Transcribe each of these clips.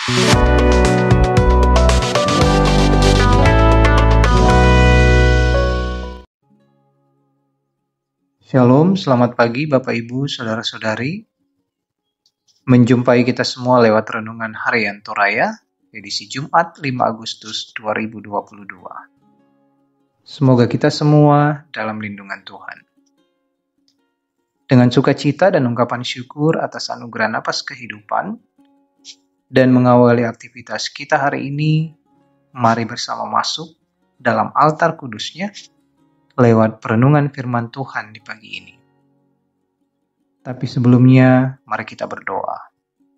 Shalom, selamat pagi Bapak Ibu, Saudara-saudari. Menjumpai kita semua lewat Renungan Harian Toraya, edisi Jumat 5 Agustus 2022. Semoga kita semua dalam lindungan Tuhan. Dengan sukacita dan ungkapan syukur atas anugerah napas kehidupan, dan mengawali aktivitas kita hari ini, mari bersama masuk dalam altar kudusnya, lewat perenungan firman Tuhan di pagi ini. Tapi sebelumnya, mari kita berdoa.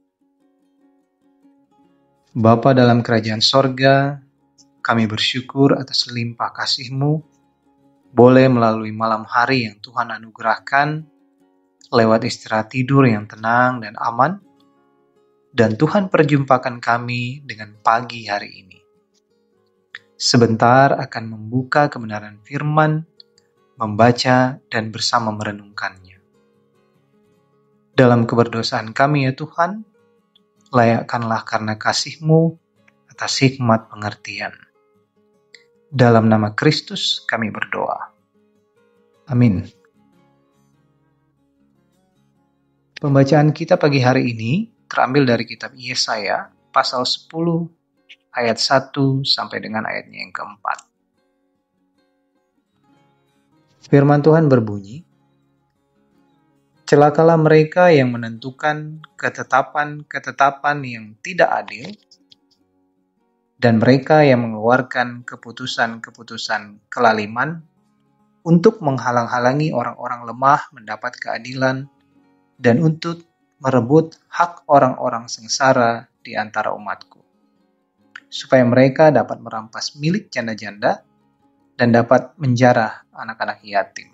Bapa dalam kerajaan sorga, kami bersyukur atas limpah kasih-Mu, boleh melalui malam hari yang Tuhan anugerahkan, lewat istirahat tidur yang tenang dan aman, dan Tuhan perjumpakan kami dengan pagi hari ini. Sebentar akan membuka kebenaran firman, membaca dan bersama merenungkannya. Dalam keberdosaan kami ya Tuhan, layakkanlah karena kasih-Mu atas hikmat pengertian. Dalam nama Kristus kami berdoa. Amin. Pembacaan kita pagi hari ini terambil dari kitab Yesaya pasal 10 ayat 1 sampai dengan ayatnya yang keempat. Firman Tuhan berbunyi, celakalah mereka yang menentukan ketetapan-ketetapan yang tidak adil, dan mereka yang mengeluarkan keputusan-keputusan kelaliman untuk menghalang-halangi orang-orang lemah mendapat keadilan dan untuk merebut hak orang-orang sengsara di antara umatku, supaya mereka dapat merampas milik janda-janda dan dapat menjarah anak-anak yatim.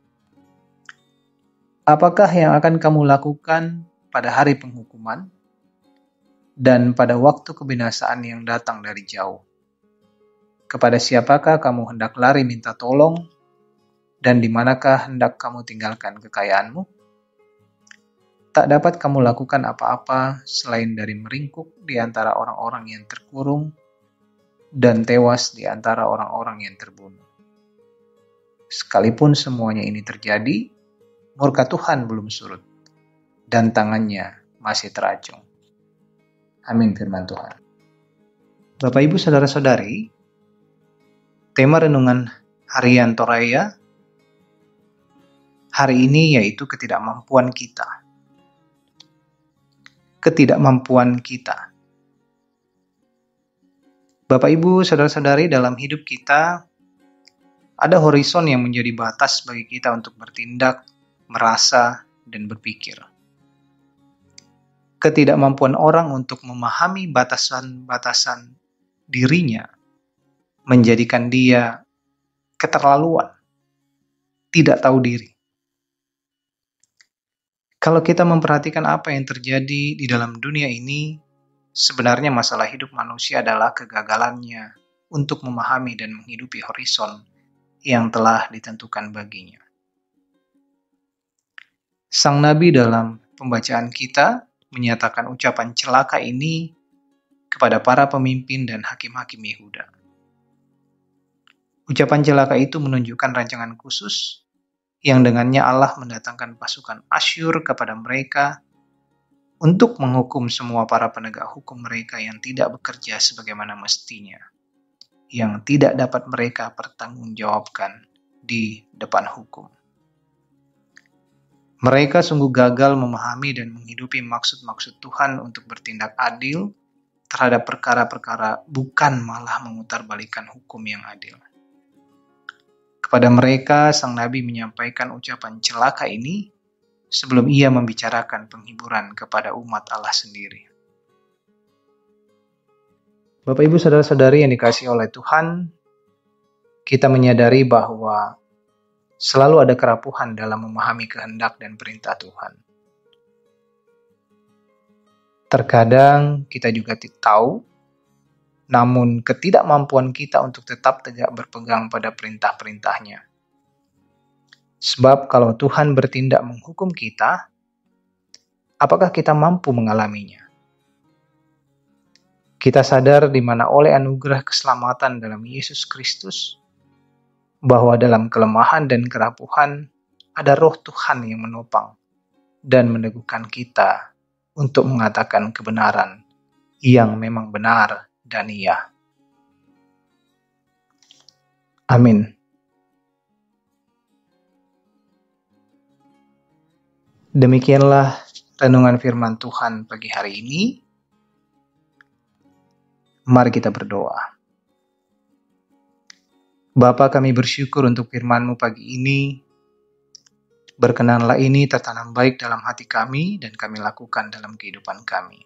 Apakah yang akan kamu lakukan pada hari penghukuman dan pada waktu kebinasaan yang datang dari jauh? Kepada siapakah kamu hendak lari minta tolong, dan di manakah hendak kamu tinggalkan kekayaanmu? Tak dapat kamu lakukan apa-apa selain dari meringkuk di antara orang-orang yang terkurung dan tewas di antara orang-orang yang terbunuh. Sekalipun semuanya ini terjadi, murka Tuhan belum surut, dan tangannya masih teracung. Amin firman Tuhan. Bapak Ibu Saudara-saudari, tema renungan harian Toraya hari ini yaitu ketidakmampuan kita. Ketidakmampuan kita. Bapak Ibu Saudara-saudari, dalam hidup kita ada horizon yang menjadi batas bagi kita untuk bertindak, merasa, dan berpikir. Ketidakmampuan orang untuk memahami batasan-batasan dirinya menjadikan dia keterlaluan, tidak tahu diri. Kalau kita memperhatikan apa yang terjadi di dalam dunia ini, sebenarnya masalah hidup manusia adalah kegagalannya untuk memahami dan menghidupi horizon yang telah ditentukan baginya. Sang Nabi dalam pembacaan kita menyatakan ucapan celaka ini kepada para pemimpin dan hakim-hakim Yehuda. Ucapan celaka itu menunjukkan rancangan khusus yang dengannya Allah mendatangkan pasukan Asyur kepada mereka untuk menghukum semua para penegak hukum mereka yang tidak bekerja sebagaimana mestinya, yang tidak dapat mereka pertanggungjawabkan di depan hukum. Mereka sungguh gagal memahami dan menghidupi maksud-maksud Tuhan untuk bertindak adil terhadap perkara-perkara, bukan malah memutarbalikkan hukum yang adil. Kepada mereka, Sang Nabi menyampaikan ucapan celaka ini sebelum ia membicarakan penghiburan kepada umat Allah sendiri. Bapak Ibu Saudara-saudari yang dikasihi oleh Tuhan, kita menyadari bahwa selalu ada kerapuhan dalam memahami kehendak dan perintah Tuhan. Terkadang kita juga tahu, namun ketidakmampuan kita untuk tetap tegak berpegang pada perintah-perintahnya. Sebab kalau Tuhan bertindak menghukum kita, apakah kita mampu mengalaminya? Kita sadar di mana oleh anugerah keselamatan dalam Yesus Kristus, bahwa dalam kelemahan dan kerapuhan ada roh Tuhan yang menopang dan meneguhkan kita untuk mengatakan kebenaran yang memang benar dan iya. Amin. Demikianlah renungan firman Tuhan pagi hari ini. Mari kita berdoa. Bapa, kami bersyukur untuk firman-Mu pagi ini. Berkenanlah ini tertanam baik dalam hati kami dan kami lakukan dalam kehidupan kami.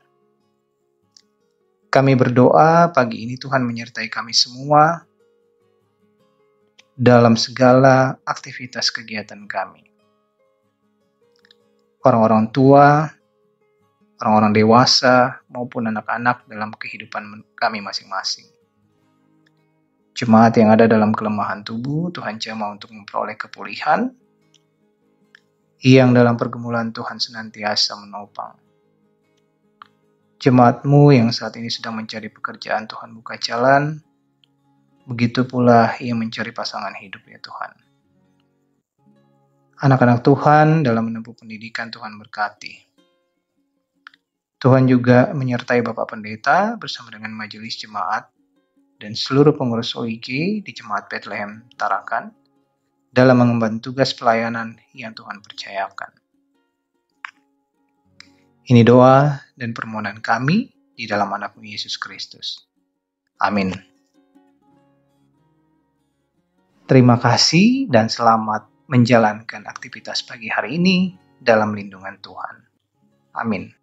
Kami berdoa pagi ini Tuhan menyertai kami semua dalam segala aktivitas kegiatan kami. Orang-orang tua, orang-orang dewasa, maupun anak-anak dalam kehidupan kami masing-masing. Jemaat yang ada dalam kelemahan tubuh, Tuhan jamah untuk memperoleh kepulihan. Yang dalam pergumulan Tuhan senantiasa menopang. Jemaat-Mu yang saat ini sedang mencari pekerjaan, Tuhan buka jalan. Begitu pula yang mencari pasangan hidup, ya Tuhan. Anak-anak Tuhan dalam menempuh pendidikan, Tuhan berkati. Tuhan juga menyertai Bapak Pendeta bersama dengan majelis jemaat dan seluruh pengurus OIG di Jemaat Bethlehem Tarakan dalam mengemban tugas pelayanan yang Tuhan percayakan. Ini doa dan permohonan kami di dalam anak-Mu Yesus Kristus. Amin. Terima kasih dan selamat menjalankan aktivitas pagi hari ini dalam lindungan Tuhan. Amin.